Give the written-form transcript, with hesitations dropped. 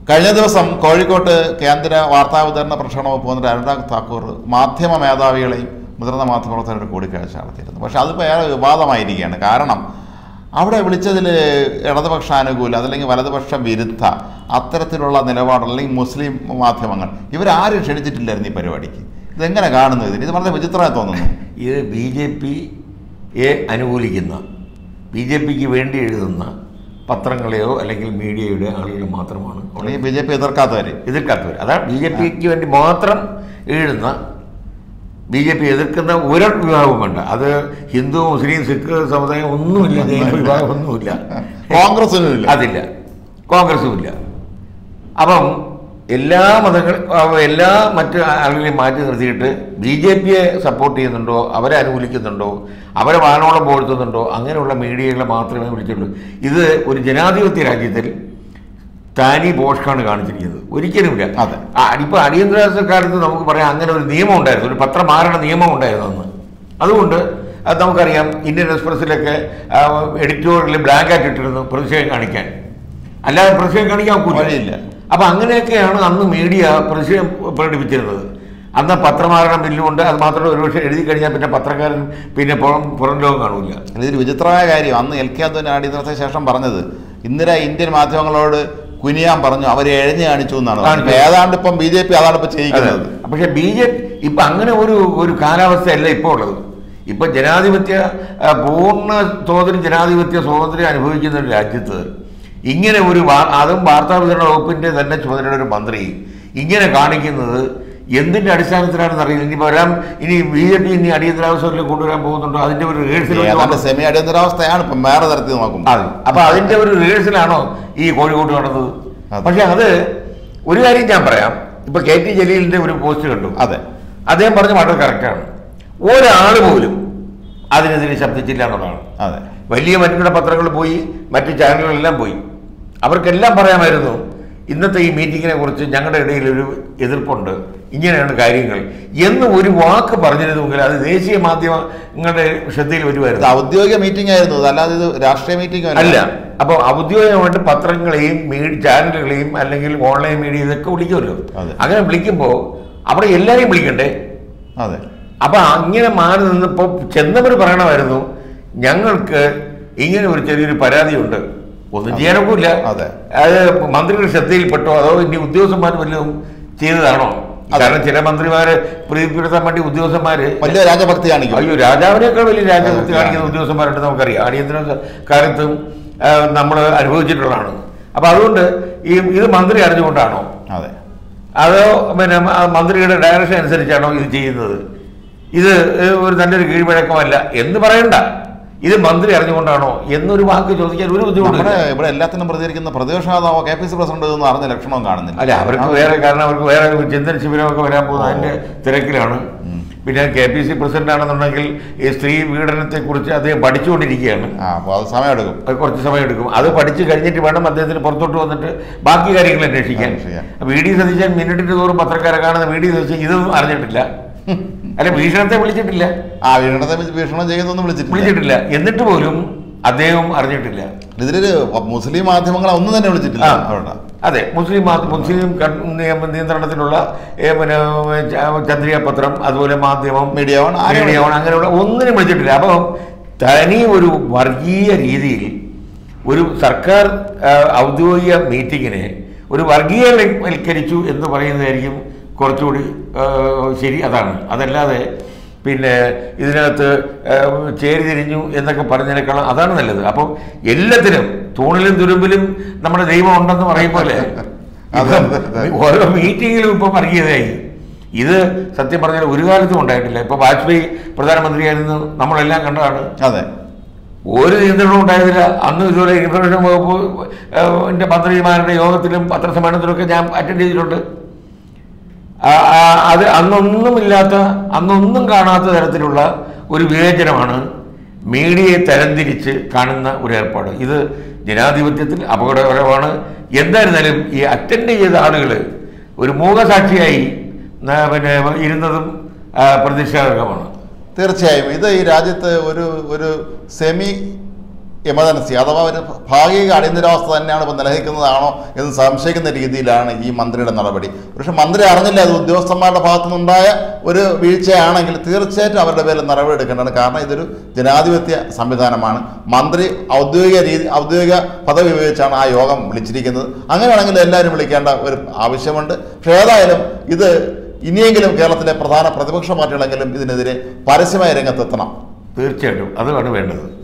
കഴിഞ്ഞ ദിവസം കോഴിക്കോട്ട് കേന്ദ്ര വാർത്താവിതരണ പ്രക്ഷേപണ വകുപ്പ് മന്ത്രി അനുരാഗ് താക്കൂർ മാധ്യമ മേധാവികളെയും മുതിർന്ന മാധ്യമപ്രവർത്തകരുടെ കൂടിക്കാഴ്ച നടത്തിയിരുന്നു. പക്ഷെ അതിപ്പോൾ ഏറെ വിവാദമായിരിക്കുകയാണ്. കാരണം അവിടെ വിളിച്ചതിൽ ഇടതുപക്ഷാനുകൂല അതല്ലെങ്കിൽ വലതുപക്ഷ വിരുദ്ധ അത്തരത്തിലുള്ള നിലപാട് അല്ലെങ്കിൽ മുസ്ലിം മാധ്യമങ്ങൾ ഇവരാരും ക്ഷണിച്ചിട്ടില്ലായിരുന്നു ഈ പരിപാടിക്ക്. ഇതെങ്ങനെ കാണുന്നു? ഇത് വളരെ വിചിത്രമായി തോന്നുന്നു. ഇത് BJPയെ അനുകൂലിക്കുന്ന BJPക്ക് വേണ്ടി എഴുതുന്ന പത്രങ്ങളെയോ അല്ലെങ്കിൽ മീഡിയയുടെ ആളുകൾ മാത്രമാണ്. BJP എതിർക്കാത്തവർ അതാണ് BJPക്ക് വേണ്ടി മാത്രം എഴുതുന്ന BJP എതിർക്കുന്ന ഒരു വിഭാഗവും വേണ്ട. അത് ഹിന്ദു മുസ്ലിം സിഖ് സമുദായം ഒന്നുമില്ല, വിഭാഗം ഒന്നുമില്ല, കോൺഗ്രസിനും അതില്ല, കോൺഗ്രസും ഇല്ല. അപ്പം എല്ലാ എല്ലാ മറ്റ് ആളുകളെയും മാറ്റി നിർത്തിയിട്ട് BJPയെ സപ്പോർട്ട് ചെയ്യുന്നുണ്ടോ, അവരെ അനുകൂലിക്കുന്നുണ്ടോ, അവരെ വാനോളം പോഴ്ത്തുന്നുണ്ടോ അങ്ങനെയുള്ള മീഡിയകളെ മാത്രമേ വിളിച്ചുള്ളൂ. ഇത് ഒരു ജനാധിപത്യ രാജ്യത്തിൽ താനി ബോഷ്കാണ് കാണിച്ചിരിക്കുന്നത്. ഒരിക്കലുമില്ല. അതെ. ഇപ്പോൾ അടിയന്തരാവസ്ഥക്കാലത്ത് നമുക്ക് പറയാം അങ്ങനെ ഒരു നിയമം ഉണ്ടായിരുന്നു, ഒരു പത്രമാരണ നിയമം ഉണ്ടായിരുന്നു അന്ന്. അതുകൊണ്ട് നമുക്കറിയാം ഇന്ത്യൻ എക്സ്പ്രസ്സിലൊക്കെ എഡിറ്റോറിയൽ ബ്ലാങ്ക് ആയിട്ട് ഇട്ടിരുന്നു പ്രതിഷേധം കാണിക്കാൻ, അല്ലാതെ പ്രതിഷേധം കാണിക്കാൻ വഴിയില്ല. അപ്പം അങ്ങനെയൊക്കെയാണ് അന്ന് മീഡിയ പ്രതിഷേധം പ്രകടിപ്പിച്ചിരുന്നത്. അന്ന് പത്രമാരണ ബില്ലുകൊണ്ട് അത് മാത്രമല്ല, ഒരുപക്ഷെ എഴുതി കഴിഞ്ഞാൽ പിന്നെ പത്രക്കാരൻ പിന്നെ പുറം ലോകം കാണൂല. ഇതൊരു വിചിത്രമായ കാര്യം. അന്ന് LK അദ്വാനി അടിയന്തരത്തിന് ശേഷം പറഞ്ഞത് ഇന്ദിര ഇന്ത്യൻ മാധ്യമങ്ങളോട് കുനിയാൻ പറഞ്ഞു, അവരെ എഴഞ്ഞു കാണിച്ചു എന്നാണ്. ഏതാണ്ട് ഇപ്പം BJP അതാണ് ഇപ്പം ചെയ്യിക്കുന്നത്. പക്ഷെ BJP ഇപ്പം അങ്ങനെ ഒരു കാലാവസ്ഥയല്ല ഇപ്പോൾ ഉള്ളത്. ഇപ്പം ജനാധിപത്യ പൂർണ്ണ തോതിൽ ജനാധിപത്യ സ്വാതന്ത്ര്യം അനുഭവിക്കുന്ന ഒരു രാജ്യത്ത് ഇങ്ങനെ അതും വാർത്താവിതരണ വകുപ്പിൻ്റെ തന്നെ ചുമതലയുടെ ഒരു മന്ത്രി ഇങ്ങനെ കാണിക്കുന്നത് എന്തിൻ്റെ അടിസ്ഥാനത്തിലാണെന്ന് അറിയില്ല. ഇനി BJP ഇനി അടിയന്തരാവസ്ഥയിൽ കൊണ്ടുവരാൻ പോകുന്നുണ്ടോ, അതിൻ്റെ ഒരു റിഹേഴ്സൽ സെമി അടിയന്തരാവസ്ഥയാണ് ഇപ്പം വേറെ തരത്തിൽ നോക്കും. അതെ. അപ്പം അതിൻ്റെ ഒരു റിഹേഴ്സലാണോ ഈ കോഴിക്കോട്ട് നടന്നത്? പക്ഷെ അത് ഒരു കാര്യം ഞാൻ പറയാം. ഇപ്പൊ KT ജലീലിന്റെ ഒരു പോസ്റ്റ് കണ്ടു. അതെ, അദ്ദേഹം പറഞ്ഞ വളരെ കറക്റ്റാണ്. ഒരാൾ പോലും അതിനെതിരെ ശബ്ദിച്ചില്ല എന്നുള്ളതാണ്. അതെ. വലിയ വൻകിട പത്രങ്ങൾ പോയി, മറ്റു ചാനലുകളെല്ലാം പോയി, അവർക്കെല്ലാം പറയാമായിരുന്നു ഇന്നത്തെ ഈ മീറ്റിങ്ങിനെ കുറിച്ച് ഞങ്ങളുടെ ഇടയിൽ ഒരു എതിർപ്പുണ്ട്, ഇങ്ങനെയാണ് കാര്യങ്ങൾ എന്ന് ഒരു വാക്ക് പറഞ്ഞിരുന്നുവെങ്കിൽ അത് ദേശീയ മാധ്യമങ്ങളുടെ ശ്രദ്ധയിൽ വരുമായിരുന്നു. ഔദ്യോഗിക മീറ്റിംഗ് ആയിരുന്നു, അല്ലാതെ ഇത് രാഷ്ട്രീയ മീറ്റിംഗ് അല്ല. അപ്പോൾ ഔദ്യോഗികമായിട്ട് പത്രങ്ങളെയും ചാനലുകളെയും അല്ലെങ്കിൽ ഓൺലൈൻ മീഡിയ ഇതൊക്കെ വിളിക്കുമല്ലോ. അങ്ങനെ വിളിക്കുമ്പോൾ അവിടെ എല്ലാവരെയും വിളിക്കണ്ടേ? അതെ. അപ്പൊ അങ്ങനെ മാറി നിന്നപ്പോൾ ചെന്നവർ പറയണമായിരുന്നു ഞങ്ങൾക്ക് ഇങ്ങനെ ഒരു ചെറിയൊരു പരാതിയുണ്ട്, ഒന്നും ചെയ്യാനൊക്കില്ല. അതെ. അത് മന്ത്രിയുടെ ശ്രദ്ധയിൽപ്പെട്ടോ അതോ ഇനി ഉദ്യോഗസ്ഥന്മാർ വല്ലതും ചെയ്തതാണോ? കാരണം ചില മന്ത്രിമാരെ പ്രീതിപ്പെടുത്താൻ വേണ്ടി ഉദ്യോഗസ്ഥന്മാര് വലിയ രാജഭക്തി കാണിക്കും. അയ്യോ, രാജാവിനേക്കാൾ വലിയ രാജഭക്തി കാണിക്കുന്ന ഉദ്യോഗസ്ഥന്മാരുണ്ട്, നമുക്കറിയാം. അടിയന്തര കാലത്തും നമ്മൾ അനുഭവിച്ചിട്ടുള്ളതാണ്. അപ്പൊ അതുകൊണ്ട് ഇത് മന്ത്രി അറിഞ്ഞുകൊണ്ടാണോ? അതെ. അതോ പിന്നെ മന്ത്രിയുടെ ഡയറക്ഷൻ അനുസരിച്ചാണോ ഇത് ചെയ്യുന്നത്? ഇത് ഒരു നല്ലൊരു കീഴ്വഴക്കമല്ല എന്ന് പറയണ്ട, ഇത് മന്ത്രി അറിഞ്ഞുകൊണ്ടാണോ എന്നൊരു വാക്ക് ചോദിക്കാൻ ഒരു ബുദ്ധിമുട്ട്. ഇവിടെ എല്ലാത്തിനും പ്രതികരിക്കുന്ന പ്രതിപക്ഷ നേതാവോ KPC പ്രസിഡന്റ് ഇതൊന്നും അറിഞ്ഞ ലക്ഷണവും കാണുന്നില്ല. അല്ല, അവർക്ക് വേറെ കാരണം, അവർക്ക് വേറെ ചിന്തന ശിബിരമൊക്കെ വരാൻ പോകുന്ന അതിന്റെ തിരക്കിലാണ്. പിന്നെ KPC പ്രസിഡന്റ് ആണെന്നുണ്ടെങ്കിൽ ഈ സ്ത്രീ പീഡനത്തെ കുറിച്ച് അദ്ദേഹം പഠിച്ചുകൊണ്ടിരിക്കുകയാണ്. സമയമെടുക്കും, കുറച്ച് സമയമെടുക്കും. അത് പഠിച്ചു കഴിഞ്ഞിട്ട് വേണം അദ്ദേഹത്തിന് പുറത്തോട്ട് വന്നിട്ട് ബാക്കി കാര്യങ്ങൾ അന്വേഷിക്കാൻ. VD സതീശൻ മിനിറ്റിന് തോറും പത്രക്കാരെ കാണുന്ന VD സതീശൻ ഇതൊന്നും അറിഞ്ഞിട്ടില്ല. അല്ല, ഭീഷണത്തെ വിളിച്ചിട്ടില്ല. ഭീഷണം ചെയ്യുന്നൊന്നും വിളിച്ചിട്ടില്ല. എന്നിട്ട് പോലും അദ്ദേഹം അറിഞ്ഞിട്ടില്ല. ഇതിലൊരു മുസ്ലിം മാധ്യമങ്ങളെ ഒന്നും തന്നെ വിളിച്ചിട്ടില്ല. അതെ, മുസ്ലിം നിയന്ത്രണത്തിലുള്ള പിന്നെ ചന്ദ്രിക പത്രം, അതുപോലെ മാധ്യമം, മീഡിയ വൺ അങ്ങനെയുള്ള ഒന്നിനും വിളിച്ചിട്ടില്ല. അപ്പം തനി ഒരു വർഗീയ രീതിയിൽ ഒരു സർക്കാർ ഔദ്യോഗിക മീറ്റിങ്ങിനെ ഒരു വർഗീയവൽക്കരിച്ചു എന്ന് പറയുന്നതായിരിക്കും കുറച്ചുകൂടി ശരി. അതാണ്. അതല്ലാതെ പിന്നെ ഇതിനകത്ത് ചേരിതിരിഞ്ഞു എന്നൊക്കെ പറഞ്ഞതിനേക്കാളും അതാണ് നല്ലത്. അപ്പോൾ എല്ലാത്തിനും തൂണിലും തുരുമ്പിലും നമ്മുടെ ദൈവം ഉണ്ടെന്ന് പറയും പോലെ ഓരോ മീറ്റിങ്ങിലും ഇപ്പം വർഗീയതയായി. ഇത് സത്യം പറഞ്ഞാൽ ഒരു കാലത്തും ഉണ്ടായിട്ടില്ല. ഇപ്പോൾ വാജ്പേയി പ്രധാനമന്ത്രിയായിരുന്നു, നമ്മളെല്ലാം കണ്ടതാണ്. അതെ. ഒരു നിയന്ത്രണവും ഉണ്ടായതില്ല. അന്ന് ഇതുപോലെ ഇൻഫർമേഷൻ വകുപ്പ് മന്ത്രിമാരുടെ യോഗത്തിലും പത്രസമ്മേളനത്തിലൊക്കെ ഞാൻ അറ്റൻഡ് ചെയ്തിട്ടുണ്ട്. അത് അന്നൊന്നും കാണാത്ത തരത്തിലുള്ള ഒരു വിവേചനമാണ് മീഡിയയെ തരംതിരിച്ച് കാണുന്ന ഒരു ഏർപ്പാട്. ഇത് ജനാധിപത്യത്തിൽ അപകടകരമാണ്. എന്തായിരുന്നാലും ഈ അറ്റൻഡ് ചെയ്ത ആളുകൾ ഒരു മൂകസാക്ഷിയായി പിന്നെ ഇരുന്നതും പ്രതിഷേധകരമാണ്. തീർച്ചയായും ഇത് ഈ രാജ്യത്ത് ഒരു സെമി എമർജൻസി അഥവാ ഒരു ഭാഗിക അടിയന്തരാവസ്ഥ തന്നെയാണ് ഇപ്പോൾ നിലനിൽക്കുന്നതാണോ എന്ന് സംശയിക്കുന്ന രീതിയിലാണ് ഈ മന്ത്രിയുടെ നടപടി. പക്ഷെ മന്ത്രി അറിഞ്ഞില്ല അത് ഉദ്യോഗസ്ഥന്മാരുടെ ഭാഗത്തു നിന്നുണ്ടായ ഒരു വീഴ്ചയാണെങ്കിൽ തീർച്ചയായിട്ടും അവരുടെ പേരിൽ നടപടി എടുക്കേണ്ടതാണ്. കാരണം ഇതൊരു ജനാധിപത്യ സംവിധാനമാണ്. മന്ത്രി ഔദ്യോഗിക പദവി ഉപയോഗിച്ചാണ് ആ യോഗം വിളിച്ചിരിക്കുന്നത്. അങ്ങനെയാണെങ്കിൽ എല്ലാവരും വിളിക്കേണ്ട ഒരു ആവശ്യമുണ്ട്. പക്ഷേ ഏതായാലും ഇത് ഇനിയെങ്കിലും കേരളത്തിലെ പ്രധാന പ്രതിപക്ഷ പാർട്ടികളെങ്കിലും ഇതിനെതിരെ പരസ്യമായ രംഗത്തെത്തണം. തീർച്ചയായിട്ടും അതാണ് വേണ്ടത്.